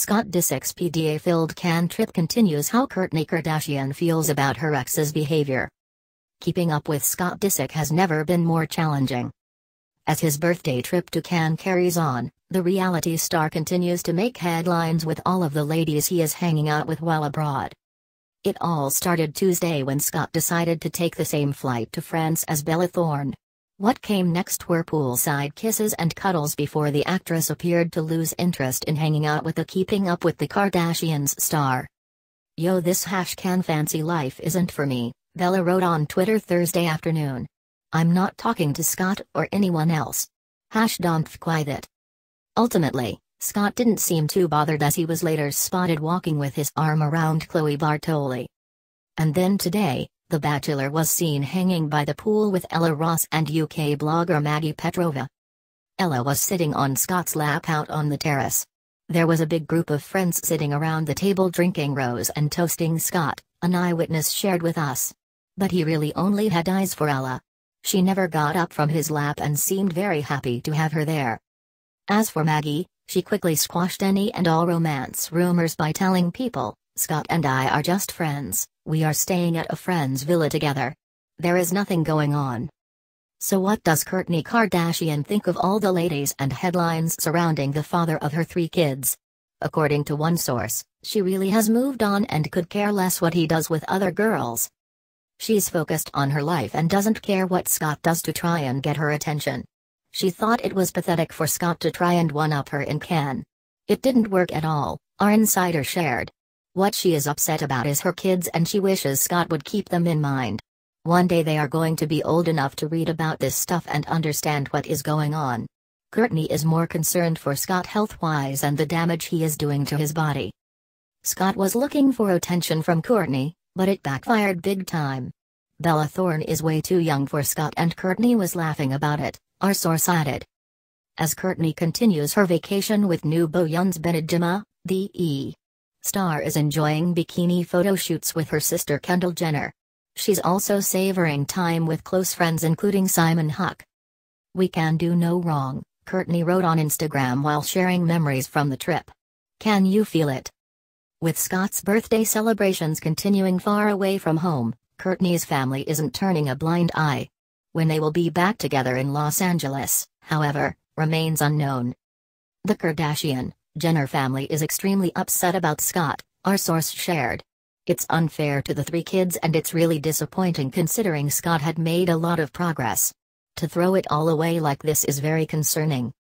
Scott Disick's PDA-filled Cannes trip continues how Kourtney Kardashian feels about her ex's behavior. Keeping up with Scott Disick has never been more challenging. As his birthday trip to Cannes carries on, the reality star continues to make headlines with all of the ladies he is hanging out with while abroad. It all started Tuesday when Scott decided to take the same flight to France as Bella Thorne. What came next were poolside kisses and cuddles before the actress appeared to lose interest in hanging out with the Keeping Up with the Kardashians star. "Yo, this #Cannes fancy life isn't for me," Bella wrote on Twitter Thursday afternoon. "I'm not talking to Scott or anyone else. Don't quite it." Ultimately, Scott didn't seem too bothered as he was later spotted walking with his arm around Chloe Bartoli. And then today, The Bachelor was seen hanging by the pool with Ella Ross and UK blogger Maggie Petrova. Ella was sitting on Scott's lap out on the terrace. There was a big group of friends sitting around the table drinking rose and toasting Scott, an eyewitness shared with us. But he really only had eyes for Ella. She never got up from his lap and seemed very happy to have her there. As for Maggie, she quickly squashed any and all romance rumors by telling people, "Scott and I are just friends, we are staying at a friend's villa together. There is nothing going on." So what does Kourtney Kardashian think of all the ladies and headlines surrounding the father of her 3 kids? According to one source, she really has moved on and could care less what he does with other girls. She's focused on her life and doesn't care what Scott does to try and get her attention. She thought it was pathetic for Scott to try and one-up her in Cannes. It didn't work at all, our insider shared. What she is upset about is her kids and she wishes Scott would keep them in mind. One day they are going to be old enough to read about this stuff and understand what is going on. Kourtney is more concerned for Scott health-wise and the damage he is doing to his body. Scott was looking for attention from Kourtney, but it backfired big time. Bella Thorne is way too young for Scott and Kourtney was laughing about it, our source added. As Kourtney continues her vacation with new beau Younes Benedjama, the star is enjoying bikini photo shoots with her sister Kendall Jenner. She's also savoring time with close friends including Simon Huck. "We can do no wrong," Kourtney wrote on Instagram while sharing memories from the trip. "Can you feel it?" With Scott's birthday celebrations continuing far away from home, Kourtney's family isn't turning a blind eye. When they will be back together in Los Angeles, however, remains unknown. The Kardashian-Jenner family is extremely upset about Scott, our source shared. "It's unfair to the 3 kids and it's really disappointing considering Scott had made a lot of progress. To throw it all away like this is very concerning."